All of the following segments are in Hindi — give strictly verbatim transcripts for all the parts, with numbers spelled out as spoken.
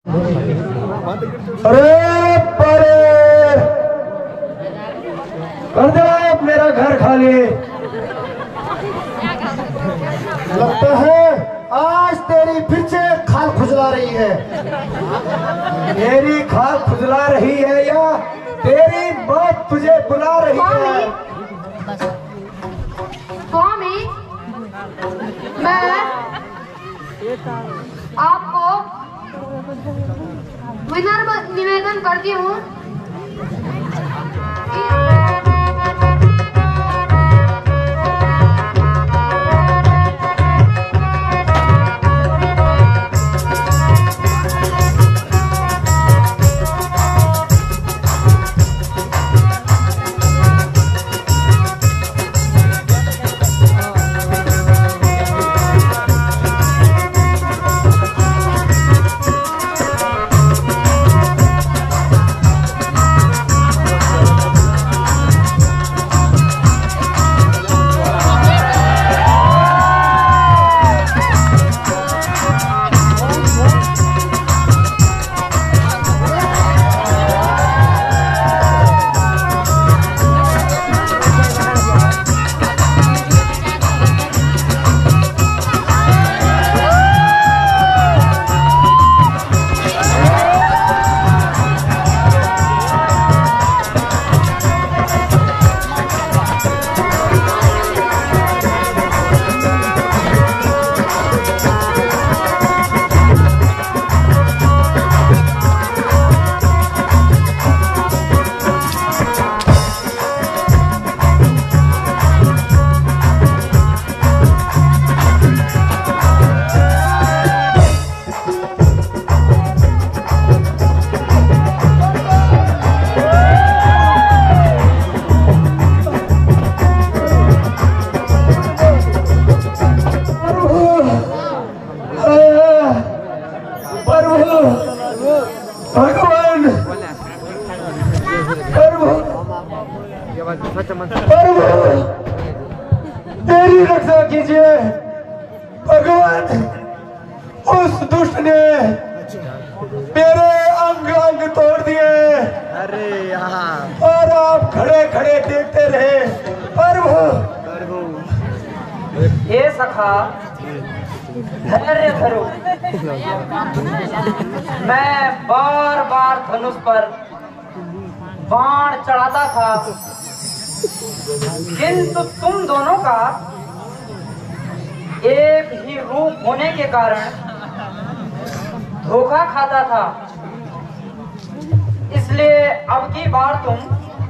अरे परे कर दे मेरा घर खाली। लगता है आज तेरी फिर से खाल खुजला रही है। मेरी खाल खुजला रही है या तेरी मौत तुझे बुला रही है? स्वामी, मैं आपको विनम्र निवेदन करती हूँ। भगवान तेरी रक्षा कीजिए। भगवान, उस दुष्ट ने मेरे अंग अंग तोड़ दिए। अरे यार, और आप खड़े खड़े देखते रहे। प्रभु, हे सखा, धैर्य धरो। मैं बार बार धनुष पर बाण चढ़ाता था, किंतु तुम दोनों का एक ही रूप होने के कारण धोखा खाता था। इसलिए अब की बार तुम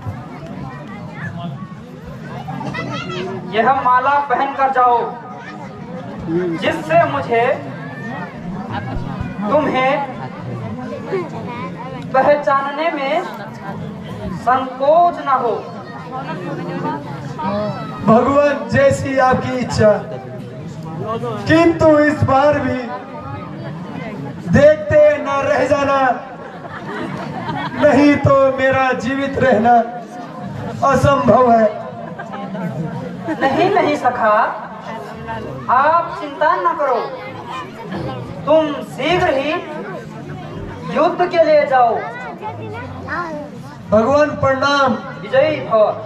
यह माला पहन कर जाओ, जिससे मुझे तुम्हें पहचानने में संकोच न हो। भगवान, जैसी आपकी इच्छा। किंतु इस बार भी देखते न रह जाना, नहीं तो मेरा जीवित रहना असंभव है। नहीं नहीं सखा, आप चिंता न करो। तुम शीघ्र ही युद्ध के लिए जाओ। भगवान प्रणाम। विजयी भव।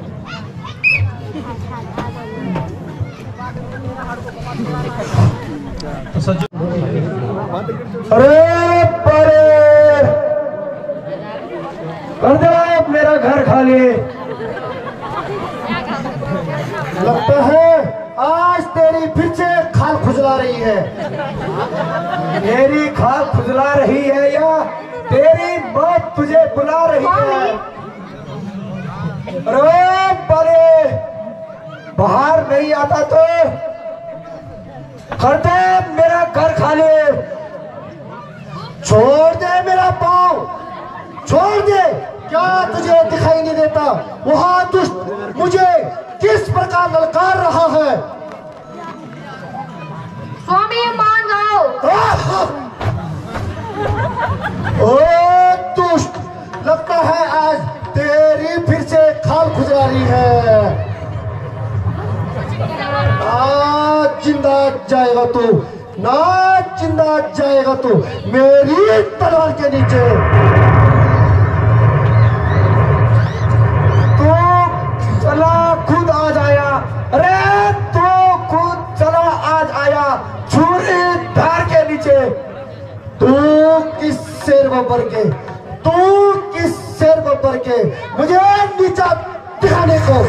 अरे परे कर दे मेरा घर खाली। लगता है आज तेरी फिर से खाल खुजला रही है। मेरी खाल खुजला रही है या तेरी मौत तुझे बुला रही है? अरे परे, बाहर नहीं आता तो कर दे मेरा घर खाली। छोड़ दे मेरा पाँव, छोड़ दे। क्या तुझे दिखाई नहीं देता वहां दुष्ट मुझे किस प्रकार ललकार रहा है? स्वामी, मान जाओ। ओ दुष्ट, लगता है आज तेरी फिर से खाल खुजला रही है। आज जिंदा जाएगा तू, ना जिंदा जाएगा तो मेरी तलवार के नीचे। तू चला खुद आज आया, अरे तू खुद चला आज आया छुरी धार के नीचे। तू किस शेर बब्बर के, तू किस शेर बब्बर के मुझे नीचा दिखाने को?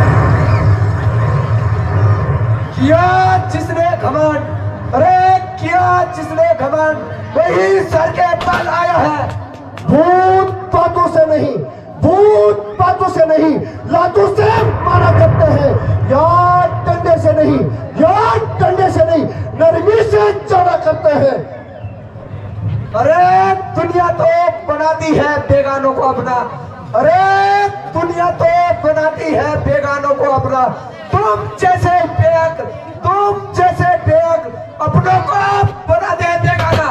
किया जिसने घमंड, अरे किया जिसने घमंड वही सर के बल आया है। भूत बातों से नहीं, भूत बातों से नहीं, लातों से मारा करते हैं, या डंडे से नहीं, या डंडे से नहीं, नरमी से चौड़ा करते हैं। अरे दुनिया तो बनाती है बेगानों को अपना, अरे दुनिया तो बनाती है बेगानों को अपना। तुम जैसे बेग, तुम जैसे बेग अपनों को बना दे बेगाना।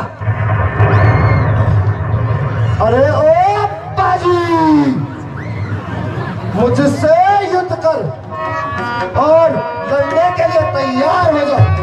अरे ओ बाजी, मुझसे युद्ध कर और लड़ने के लिए तैयार हो जा।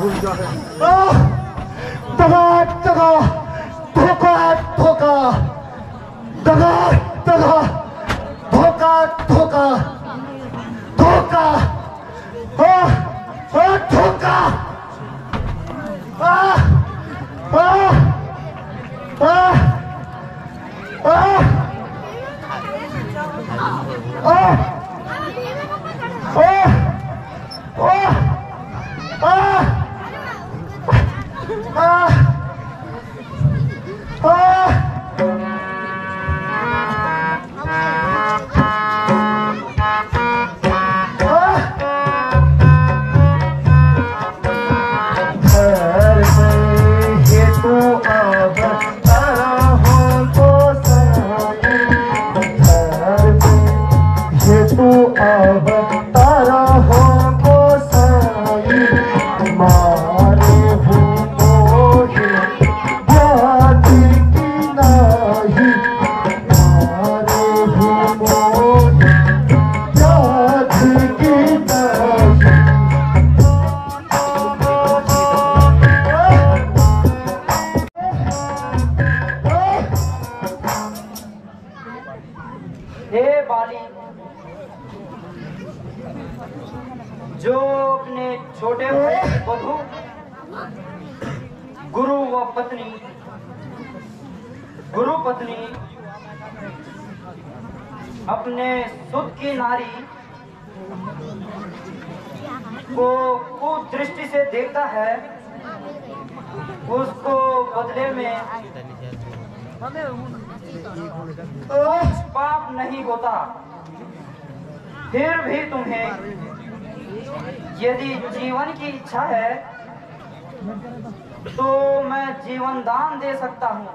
आह, दगा दगा धोखा धोखा दगा दगा धोखा धोखा धोखा आह, आह, धोखा आह, आह, आह, आह, आह, आह, आह, आह, आह, घर में ये तो अब तारा हो तो साई, घर में ये तो अब तारा हो तो साई, मारे हो मोहे याद की नाही, मारे हो मोहे याद की नाही। हे बाली, जो अपने छोटे भाई की बधू गुरु व पत्नी गुरु पत्नी अपने सुध की नारी को कुदृष्टि से देखता है, उसको बदले में कुछ पाप नहीं होता। फिर भी तुम्हें यदि जीवन की इच्छा है तो मैं जीवन दान दे सकता हूँ।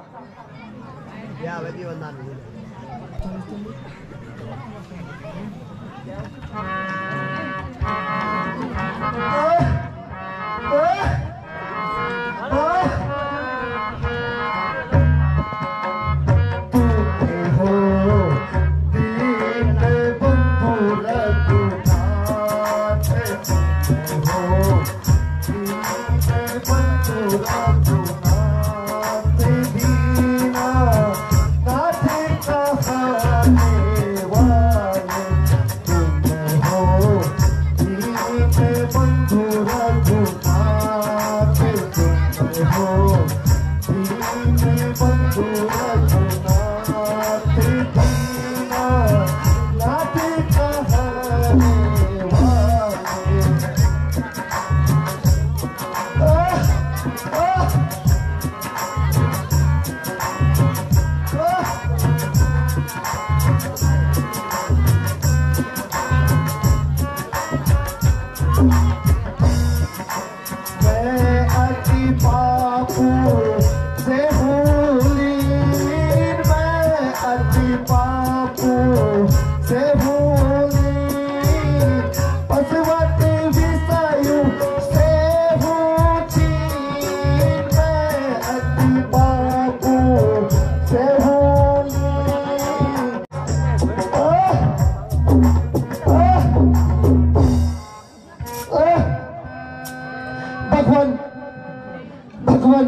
भगवान भगवान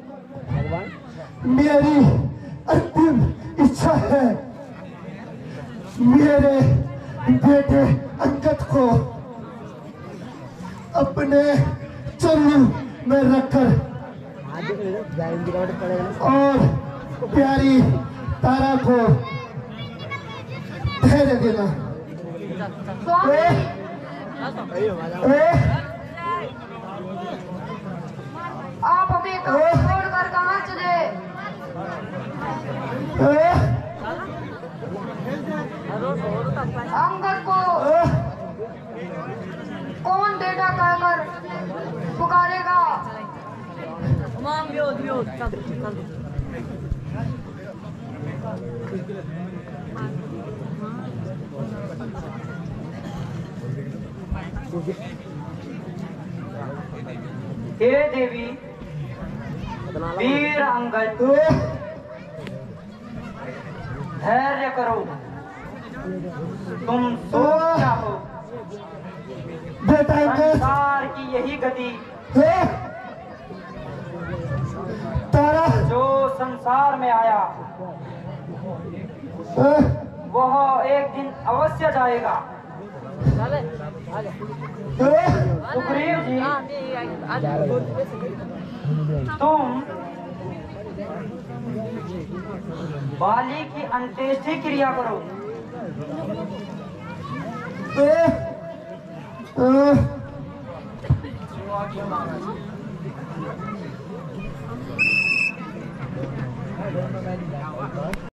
मेरी अंतिम इच्छा है, मेरे बेटे अंगद को अपने चरणों में रखकर और प्यारी तारा को धैर्य देना। स्वामी, आप हमें कहाँ छोड़कर कहाँ चले? अंगद को कौन बेटा कहकर पुकारेगा? हे देवी, वीर अंगद, धैर्य करो, तुम सोच क्या हो? बेटा संसार की यही गति है? तारा जो संसार में आया है? वह एक दिन अवश्य जाएगा। है? सुग्रीव जी, तुम बाली की अंत्येष्टि क्रिया करो। है? है?